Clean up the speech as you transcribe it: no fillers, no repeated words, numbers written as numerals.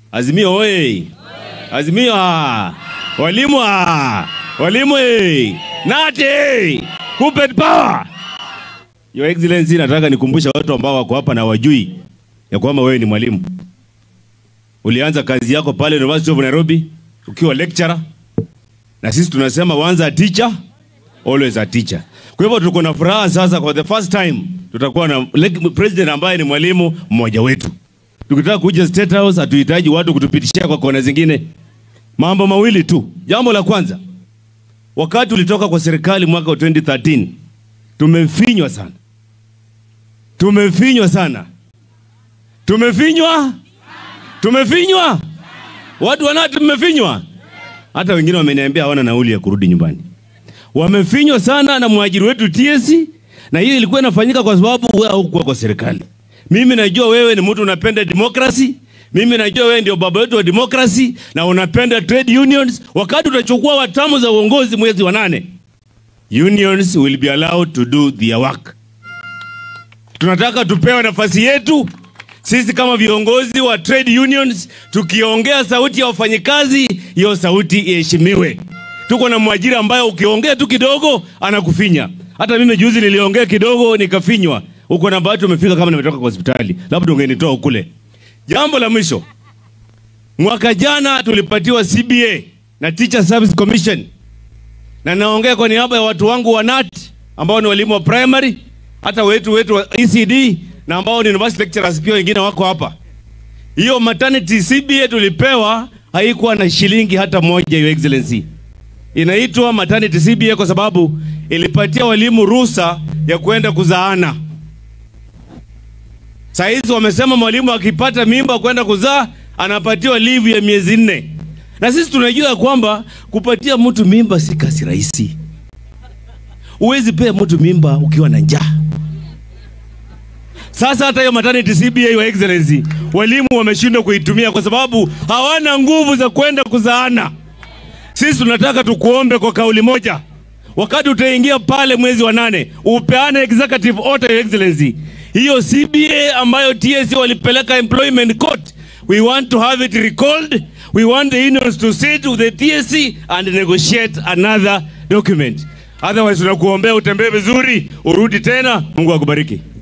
Azimio oye. Azimio Walimu Walimu Nati Kuppet power. Your Excellency, nataka nikumbusha watu ambao wako hapa na wajui ya kwamba wewe ni mwalimu. Ulianza kazi yako pale University of Nairobi ukiwa lecturer. Na sisi tunasema once a teacher, always a teacher. Kwa hivyo tuko na furaha sasa, for the first time tutakuwa na president ambaye ni mwalimu mmoja wetu. Tukitaka kuja State House hatuhitaji watu kutupitishia kwa kona zingine. Mambo mawili tu. Jambo la kwanza, wakati ulitoka kwa serikali mwaka wa 2013, tumefinywa sana. Tumefinywa sana. Tumefinywa. Watu wanati tumefinywa. Hata wengine wameniambia hawana nauli ya kurudi nyumbani. Wamefinywa sana na mwajiri wetu TSC, na hiyo ilikuwa inafanyika kwa sababu wewe haukuwa kwa serikali. Mimi najua wewe ni mtu unapenda democracy. Mimi najua wewe ndio baba wetu wa democracy na unapenda trade unions. Wakati utachukua watamu za uongozi mwezi wa 8, unions will be allowed to do their work. Tunataka tupewe nafasi yetu. Sisi kama viongozi wa trade unions, tukiongea sauti ya wafanyikazi, hiyo sauti iheshimiwe. Tuko na mwajiri ambaye ukiongea tu kidogo anakufinya. Hata mimi juzi niliongea kidogo nikafinywa. Uko na bahati umefika kama nimetoka kwa hospitali. Labda ungenitoa ukule. Jambo la mwisho. Mwaka jana tulipatiwa CBA na Teacher Service Commission. Na naongea kwa niaba ya watu wangu wa NAT ambao ni walimu wa primary, hata wetu wa ECD na ambao ni university lecturers pia wengine wako hapa. Hiyo maternity CBA tulipewa haikuwa na shilingi hata moja, Your Excellency. Inaitwa maternity CBA kwa sababu ilipatia walimu ruhusa ya kwenda kuzaana. Saizi wamesema mwalimu akipata mimba kwenda kuzaa anapatiwa leave ya miezi 4. Na sisi tunajua kwamba kupatia mtu mimba si kazi rahisi. Huwezi pea mtu mimba ukiwa na njaa. Sasa hata hiyo maternity CBA, Your Excellency, walimu wameshindwa kuitumia kwa sababu hawana nguvu za kwenda kuzaana. Sisi tunataka tukuombe kwa kauli moja. Wakati utaingia pale mwezi wa 8, upeane executive order, Your Excellency. Hiyo CBA ambayo TSC walipeleka employment court, we want to have it recalled. We want the unions to sit with the TSC and negotiate another document. Otherwise tunakuombea utembee vizuri, urudi tena. Mungu akubariki.